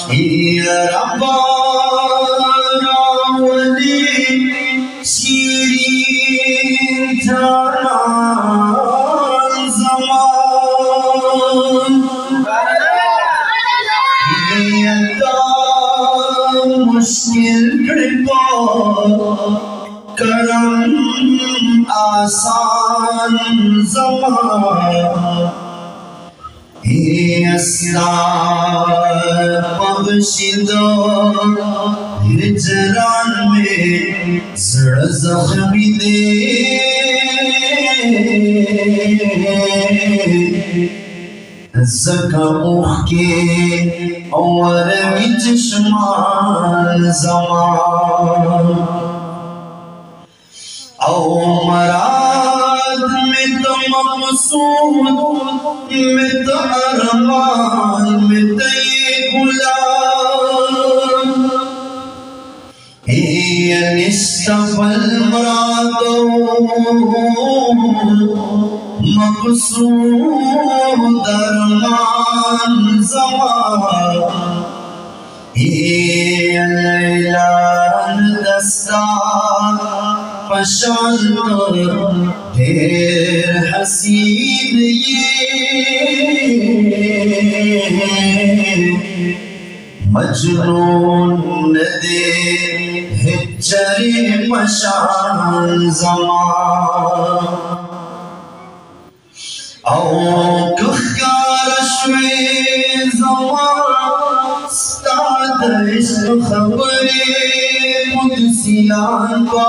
Ya Rabbana wali şirin canan zaman Ya da mushkil kripa karam आसान ज़मान अस्लार बख्शिदा हिजरान में ज़ड़ ज़ख्मी दे ज़का उख के और विच शुमार ज़मान औ मराद में तो मक़सूद में तो अरमान में तो ये गुलाम ये निस्तफल मरादो मक़सूद अरमान ज़मान ये लैलान दस्ता पशान ढेर हसीन ये मजनून दे हिजरे पशान ज़मान औ कुख्कारश्वे ज़मान स्ताद इश्क़ खबरे कुदसियान का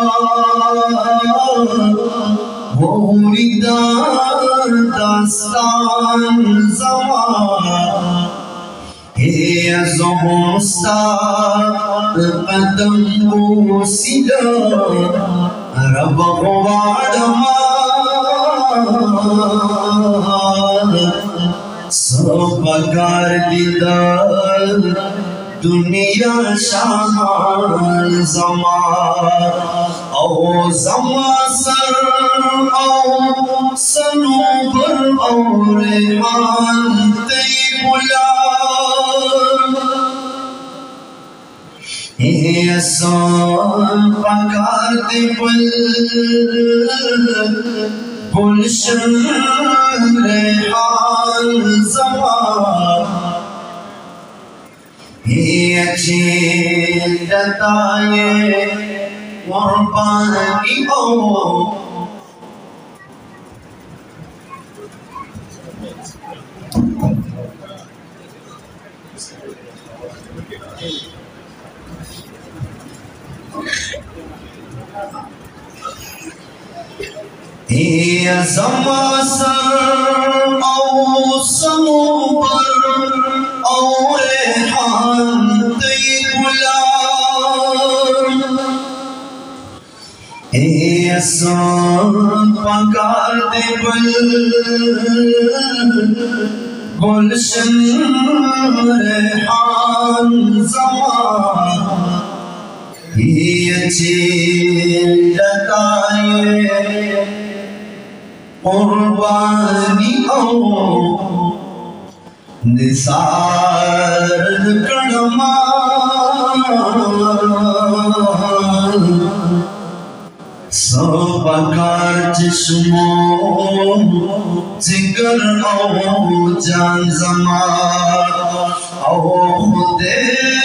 वो रिदार दास्तान ज़मान हे अज़मुस्ताद कदम बोसिदा रब वाडमान सबकार दीदार दुनिया शान ज़मान औ ज़मा सर औ सनूबर औ रेहान ते गुलाम ये असान पकार दे पल गुलशन रेहान ज़मान ये अच्छे लताए कुर्बानी हो ये ज़मा सर औ सनूबर औ रेहान ते गुलाम ये असान पकार दे बल गुलशन रेहान ज़मान ये अच्छे लताए कुर्बानी हो निसार कड़मा सबकार जिस्मो जिगर औ जान ज़मान औ खुदे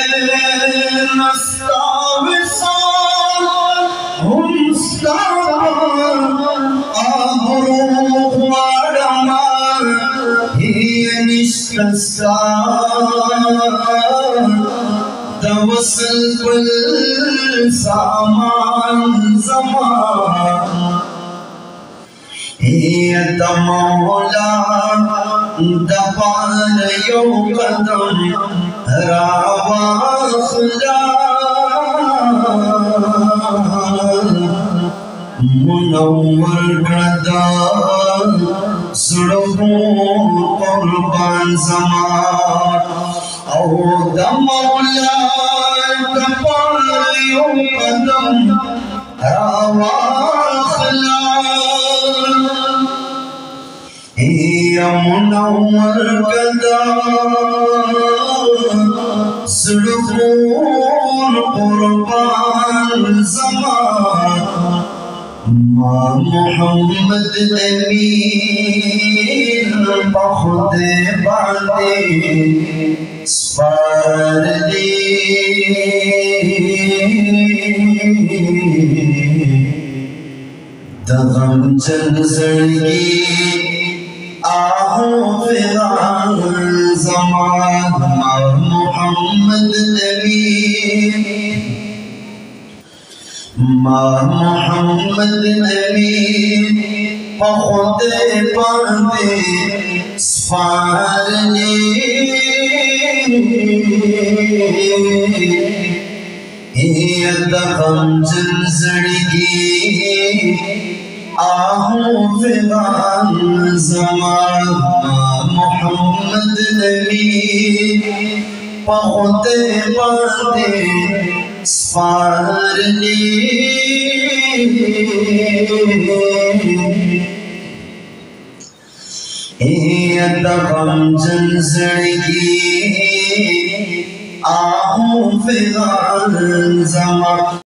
नस्ता विसाल हुस्ता तवसल कुल सामान ज़मान ये तमौला दपान यो कदम रावा खुदा मुनव्वर करदा सुड़को कुर्बान ज़मान औ दमौला दपायो कदम रावा खुदा ये मुनव्वर करदा सड़कों कुर्बान ज़मान माँ मोहम्मद अमीन बहुदे बांधे स्पार दी दगम चल सड़गी आहो फिरान ज़मान माँ मोहम्मद अमीन माँ मोहम्मद अमीन बहुदे बांधे स्पार दी दगम चल सड़गी आहू फिरान ज़मान मोहम्मद अमीन बहुदे बांधे स्पार दी दगम चल सड़गी आहू फिरान ज़मान।